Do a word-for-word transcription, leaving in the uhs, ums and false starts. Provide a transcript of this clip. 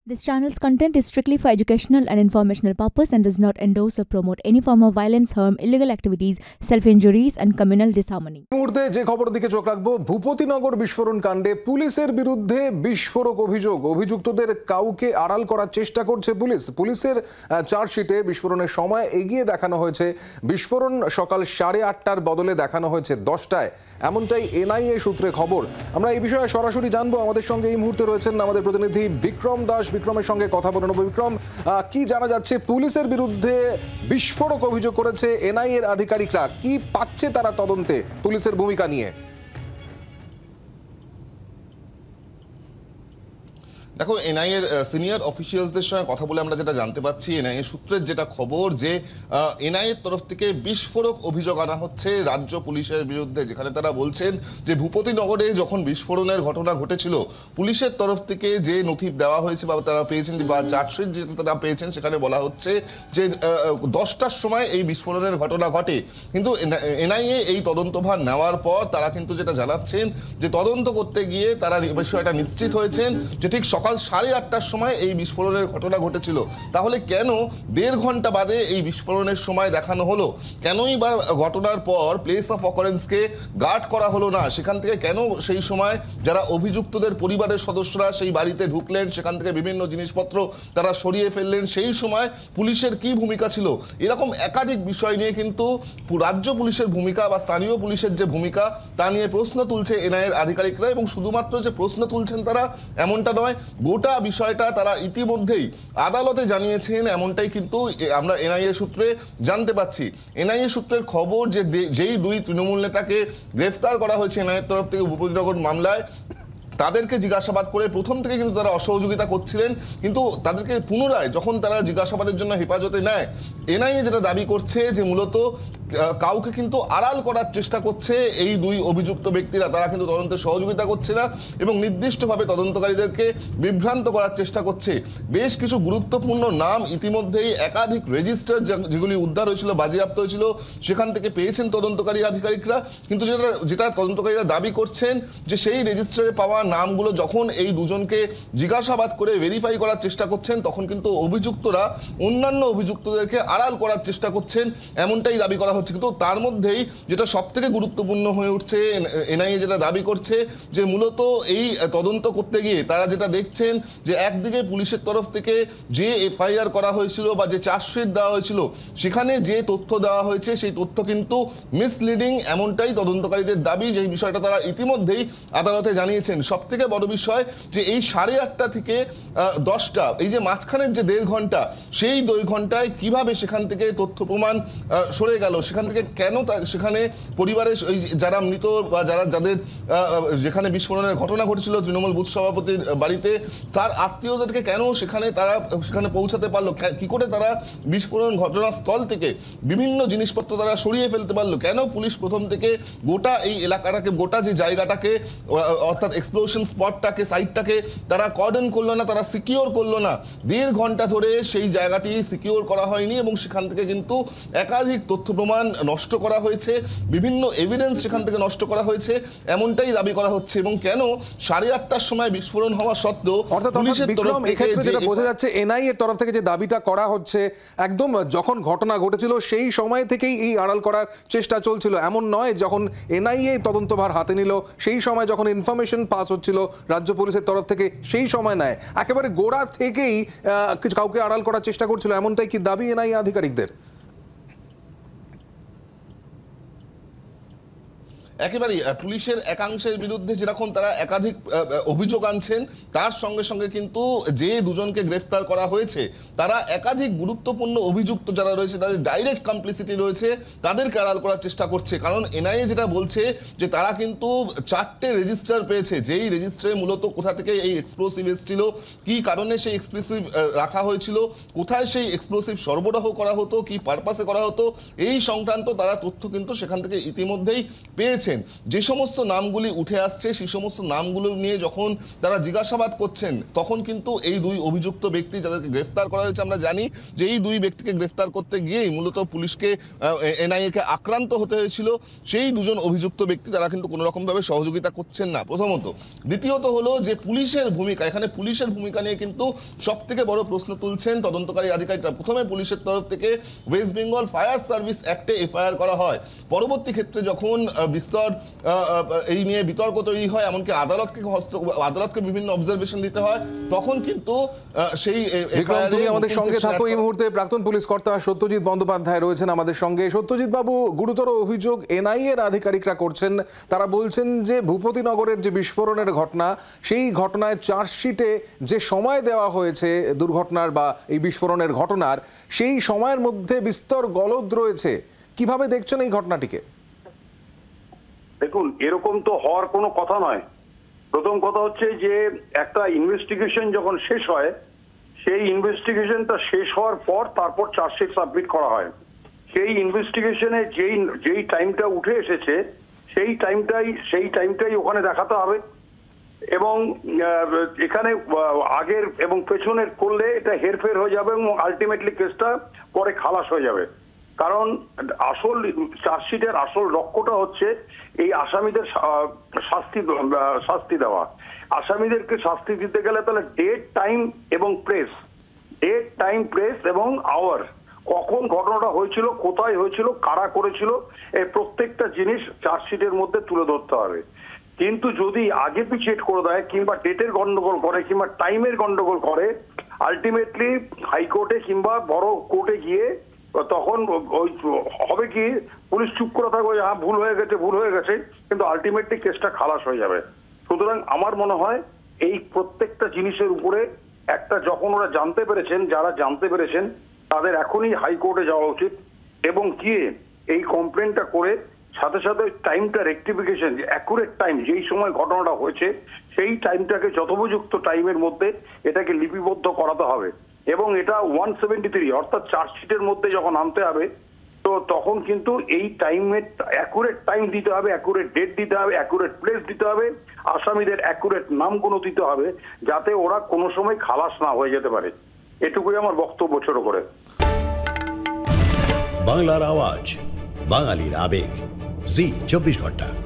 This channel's content is strictly for educational and informational purpose and does not endorse or promote any form of violence, harm, illegal activities, self-injuries and communal disharmony. মুহূর্তে যে খবর দিকে চোখ রাখবো, ভূপতিনগর বিস্ফোরণ কাণ্ডে পুলিশের বিরুদ্ধে বিস্ফোরক অভিযোগ। অভিযুক্তদের কাউকে আড়াল করার চেষ্টা করছে পুলিশ। পুলিশের চার্জশিটে বিস্ফোরণের সময় এগিয়ে দেখানো হয়েছে বিস্ফোরণ সকাল সাড়ে আটটার বদলে দেখানো হয়েছে দশটায়, এমনটাই এনআইএ সূত্রে খবর। আমরা এই বিষয়ে সরাসরি জানবো। আমাদের সঙ্গে এই মুহূর্তে রয়েছেন আমাদের প্রতিনিধি বিক্রম দাস। বিক্রমের সঙ্গে কথা বলে নেব। বিক্রম, কি জানা যাচ্ছে? পুলিশের বিরুদ্ধে বিস্ফোরক অভিযোগ করেছে এনআইএ এর আধিকারিকরা, কি পাচ্ছে তারা তদন্তে পুলিশের ভূমিকা নিয়ে? দেখো, এনআইএ এর সিনিয়র অফিসিয়ালসদের সঙ্গে কথা বলে আমরা যেটা জানতে পাচ্ছি, এনআইএ সূত্রের যেটা খবর যে এনআইএ এর তরফ থেকে বিস্ফোরক অভিযোগ আনা হচ্ছে রাজ্য পুলিশের বিরুদ্ধে, যেখানে তারা বলছেন যে ভূপতিনগরে যখন বিস্ফোরণের ঘটনা ঘটেছিল, পুলিশের তরফ থেকে যে নথি দেওয়া হয়েছে বা তারা পেয়েছেন বা চার্জশিট যেটা তারা পেয়েছেন, সেখানে বলা হচ্ছে যে দশটার সময় এই বিস্ফোরণের ঘটনা ঘটে। কিন্তু এনআইএ এই তদন্তভার নেওয়ার পর তারা কিন্তু যেটা জানাচ্ছেন যে তদন্ত করতে গিয়ে তারা বিষয়টা নিশ্চিত হয়েছেন যে ঠিক সকাল সাড়ে আটটার সময় এই বিস্ফোরণের ঘটনা ঘটেছিল। তাহলে কেন দেড় ঘন্টা বাদে এই বিস্ফোরণের সময় দেখানো হলো? কেনই বা ঘটনার পর প্লেস অফ অকারেন্সকে গার্ড করা হলো না? সেখান থেকে কেন সেই সময় যারা অভিযুক্তদের পরিবারের সদস্যরা সেই বাড়িতে ঢুকলেন, সেখান থেকে বিভিন্ন জিনিসপত্র তারা সরিয়ে ফেললেন, সেই সময় পুলিশের কি ভূমিকা ছিল? এরকম একাধিক বিষয় নিয়ে কিন্তু রাজ্য পুলিশের ভূমিকা বা স্থানীয় পুলিশের যে ভূমিকা তা নিয়ে প্রশ্ন তুলছে এনআইএ এর আধিকারিকরা। এবং শুধুমাত্র যে প্রশ্ন তুলছেন তারা এমনটা নয়, গোটা বিষয়টা তারা ইতিমধ্যেই আদালতে জানিয়েছেন, এমনটাই কিন্তু আমরা এনআইএ সূত্রে জানতে পাচ্ছি। এনআইএ সূত্রের খবর যে যেই দুই তৃণমূল নেতাকে গ্রেফতার করা হয়েছে এনআইএর তরফ থেকে ভূপতিনগর মামলায়, তাদেরকে জিজ্ঞাসাবাদ করে প্রথম থেকে কিন্তু তারা অসহযোগিতা করছিলেন, কিন্তু তাদেরকে পুনরায় যখন তারা জিজ্ঞাসাবাদের জন্য হেফাজতে নেয়, এনআইএ যেটা দাবি করছে যে মূলত কাউকে কিন্তু আড়াল করার চেষ্টা করছে এই দুই অভিযুক্ত ব্যক্তিরা। তারা কিন্তু তদন্তে সহযোগিতা করছে না এবং নির্দিষ্টভাবে তদন্তকারীদেরকে বিভ্রান্ত করার চেষ্টা করছে। বেশ কিছু গুরুত্বপূর্ণ নাম ইতিমধ্যেই একাধিক রেজিস্টার যেগুলি উদ্ধার হয়েছিল, বাজেয়াপ্ত হয়েছিল, সেখান থেকে পেয়েছেন তদন্তকারী আধিকারিকরা। কিন্তু যেটা যেটা তদন্তকারীরা দাবি করছেন যে সেই রেজিস্টারে পাওয়া নামগুলো যখন এই দুজনকে জিজ্ঞাসাবাদ করে ভেরিফাই করার চেষ্টা করছেন, তখন কিন্তু অভিযুক্তরা অন্যান্য অভিযুক্তদেরকে আড়াল করার চেষ্টা করছেন, এমনটাই দাবি করা হচ্ছে। কিন্তু তার মধ্যেই যেটা সব থেকে গুরুত্বপূর্ণ হয়ে উঠছে, এনআইএ যেটা দাবি করছে যে মূলত এই তদন্ত করতে গিয়ে তারা যেটা দেখছেন যে একদিকে পুলিশের তরফ থেকে যে এফআইআর করা হয়েছিল বা যে চার্জশিট দেওয়া হয়েছিল, সেখানে যে তথ্য দেওয়া হয়েছে সেই তথ্য কিন্তু মিসলিডিং, এমনটাই তদন্তকারীদের দাবি। যে বিষয়টা তারা ইতিমধ্যেই আদালতে জানিয়েছেন। সব থেকে বড় বিষয় যে এই সাড়ে আটটা থেকে দশটা, এই যে মাঝখানের যে দেড় ঘন্টা, সেই দেড় ঘন্টায় কিভাবে সেখান থেকে তথ্য প্রমাণ সরে গেল, সেখান থেকে কেন সেখানে পরিবারের যারা মৃত বা যারা যাদের যেখানে বিস্ফোরণের ঘটনা ঘটেছিল তৃণমূল বুথ সভাপতির বাড়িতে, তার আত্মীয়দেরকে কেন সেখানে তারা সেখানে পৌঁছাতে পারলো, কি করে তারা বিস্ফোরণ ঘটনাস্থল থেকে বিভিন্ন জিনিসপত্র তারা সরিয়ে ফেলতে পারলো, কেন পুলিশ প্রথম থেকে গোটা এই এলাকাটাকে, গোটা যে জায়গাটাকে অর্থাৎ এক্সপ্লোশন স্পটটাকে, সাইটটাকে তারা কর্ডন করলো না, তারা সিকিওর করলো না। দেড় ঘন্টা ধরে সেই জায়গাটি সিকিওর করা হয়নি এবং সেখান থেকে কিন্তু একাধিক তথ্য প্রমাণ নষ্ট করা হয়েছে, বিভিন্ন এভিডেন্স সেখান থেকে নষ্ট করা হয়েছে, এমনটাই দাবি করা হচ্ছে। এবং কেন সাড়ে আটটার সময় বিস্ফোরণ হওয়া সত্ত্বেও পুলিশের তরফ থেকে যেটা বোঝা যাচ্ছে এনআইএ এর তরফ থেকে যে দাবিটা করা হচ্ছে, একদম যখন ঘটনা ঘটেছিল সেই সময় থেকেই এই আড়াল করার চেষ্টা চলছিল। এমন নয় যখন এনআইএ তদন্তভার হাতে নিল সেই সময় যখন ইনফরমেশন পাস হচ্ছিল রাজ্য পুলিশের তরফ থেকে, সেই সময় নয়, একেবারে গোড়া থেকেই কাউকে আড়াল করার চেষ্টা করছিল, এমনটাই কি দাবি এনআইএ আধিকারিকদের? একেবারেই পুলিশের একাংশের বিরুদ্ধে যেরকম তারা একাধিক অভিযোগ আনছেন, তার সঙ্গে সঙ্গে কিন্তু যে দুজনকে গ্রেফতার করা হয়েছে তারা একাধিক গুরুত্বপূর্ণ অভিযুক্ত যারা রয়েছে, তাদের ডাইরেক্ট কমপ্লিসিটি রয়েছে, তাদেরকে আড়াল করার চেষ্টা করছে। কারণ এনআইএ যেটা বলছে যে তারা কিন্তু চারটে রেজিস্টার পেয়েছে, যেই রেজিস্টারে মূলত কোথা থেকে এই এক্সপ্লোসিভ এসেছিল, কি কারণে সেই এক্সপ্লোসিভ রাখা হয়েছিল, কোথায় সেই এক্সপ্লোসিভ সরবরাহ করা হতো, কি পারপাসে করা হতো, এই সংক্রান্ত তারা তথ্য কিন্তু সেখান থেকে ইতিমধ্যেই পেয়েছে। করছেন, যে সমস্ত নামগুলি উঠে আসছে সেই সমস্ত নামগুলো নিয়ে যখন তারা জিজ্ঞাসাবাদ করছেন তখন কিন্তু এই দুই অভিযুক্ত ব্যক্তি যাদেরকে গ্রেফতার করা হয়েছে, আমরা জানি যে এই দুই ব্যক্তিকে গ্রেফতার করতে গিয়েই মূলত পুলিশকে এনআইএ কে আক্রান্ত হতে হয়েছিল। সেই দুজন অভিযুক্ত ব্যক্তি তারা কিন্তু কোনো রকম ভাবে সহযোগিতা করছেন না, প্রথমত। দ্বিতীয়ত হলো যে পুলিশের ভূমিকা, এখানে পুলিশের ভূমিকা নিয়ে কিন্তু সব থেকে বড় প্রশ্ন তুলছেন তদন্তকারী আধিকারিকরা। প্রথমে পুলিশের তরফ থেকে ওয়েস্ট বেঙ্গল ফায়ার সার্ভিস অ্যাক্টে এফআইআর করা হয়, পরবর্তী ক্ষেত্রে যখন বিস্তর এই নিয়ে বিতর্ক তৈরি হয়, এমনকি আদালতকে হস্ত আদালতকে বিভিন্ন অবজারভেশন দিতে হয়, তখন কিন্তু সেই তুমি আমাদের সঙ্গে থাকো এই মুহূর্তে। প্রাক্তন পুলিশ কর্তা সত্যজিৎ বন্দ্যোপাধ্যায় রয়েছেন আমাদের সঙ্গে। সত্যজিৎ বাবু, গুরুতর অভিযোগ এনআইএ এর আধিকারিকরা করছেন। তারা বলছেন যে ভূপতিনগরের যে বিস্ফোরণের ঘটনা, সেই ঘটনায় চার্জশিটে যে সময় দেওয়া হয়েছে দুর্ঘটনার বা এই বিস্ফোরণের ঘটনার, সেই সময়ের মধ্যে বিস্তর গলদ রয়েছে। কিভাবে দেখছেন এই ঘটনাটিকে? দেখুন, এরকম তো হওয়ার কোনো কথা নয়। প্রথম কথা হচ্ছে যে একটা ইনভেস্টিগেশন যখন শেষ হয়, সেই ইনভেস্টিগেশনটা শেষ হওয়ার পর তারপর চার্জশিট সাবমিট করা হয়। সেই ইনভেস্টিগেশনে যেই যেই টাইমটা উঠে এসেছে সেই টাইমটাই সেই টাইমটাই ওখানে দেখাতে হবে। এবং এখানে আগের এবং পেছনের করলে এটা হেরফের হয়ে যাবে এবং আলটিমেটলি কেসটা পরে খালাস হয়ে যাবে। কারণ আসল চার্জশিটের আসল লক্ষ্যটা হচ্ছে এই আসামিদের শাস্তি শাস্তি দেওয়া। আসামিদেরকে শাস্তি দিতে গেলে তাহলে ডেট, টাইম এবং প্লেস, ডেট, টাইম, প্লেস এবং আওয়ার, কখন ঘটনাটা হয়েছিল, কোথায় হয়েছিল, কারা করেছিল, এই প্রত্যেকটা জিনিস চার্জশিটের মধ্যে তুলে ধরতে হবে। কিন্তু যদি আগে পিছিয়ে করে দেয় কিংবা ডেটের গন্ডগোল করে কিংবা টাইমের গন্ডগোল করে, আলটিমেটলি হাইকোর্টে কিংবা বড় কোর্টে গিয়ে তখন ওই হবে কি, পুলিশ চুপ করে থাকবে, হ্যাঁ ভুল হয়ে গেছে ভুল হয়ে গেছে কিন্তু আলটিমেটলি কেসটা খালাস হয়ে যাবে। সুতরাং আমার মনে হয় এই প্রত্যেকটা জিনিসের উপরে একটা, যখন ওরা জানতে পেরেছেন, যারা জানতে পেরেছেন তাদের এখনই হাইকোর্টে যাওয়া উচিত এবং গিয়ে এই কমপ্লেনটা করে সাথে সাথে টাইমটা রেকটিফিকেশন, যে অ্যাকুরেট টাইম যেই সময় ঘটনাটা হয়েছে সেই টাইমটাকে যথোপযুক্ত টাইমের মধ্যে এটাকে লিপিবদ্ধ করাতে হবে। এবং এটা ওয়ান সেভেন্টি থ্রি অর্থাৎ চার্জশিটের মধ্যে যখন আনতে হবে তো তখন কিন্তু এই টাইমের অ্যাকুরেট টাইম দিতে হবে, অ্যাকুরেট ডেট দিতে হবে, অ্যাকুরেট প্লেস দিতে হবে, আসামিদের অ্যাকুরেট নামগুলো দিতে হবে, যাতে ওরা কোনো সময় খালাস না হয়ে যেতে পারে। এটুকুই আমার বক্তব্য ছোট করে। বাংলার আওয়াজ, বাঙালির আবেগ, জি চব্বিশ ঘন্টা।